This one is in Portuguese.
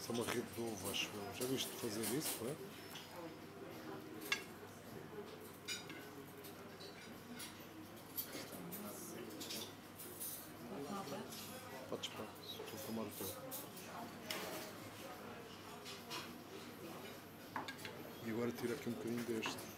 Isto é uma rede de ovo, acho eu. Já viste fazer isso, não é? Podes parar, estou a filmar o teu. E agora tira aqui um bocadinho deste.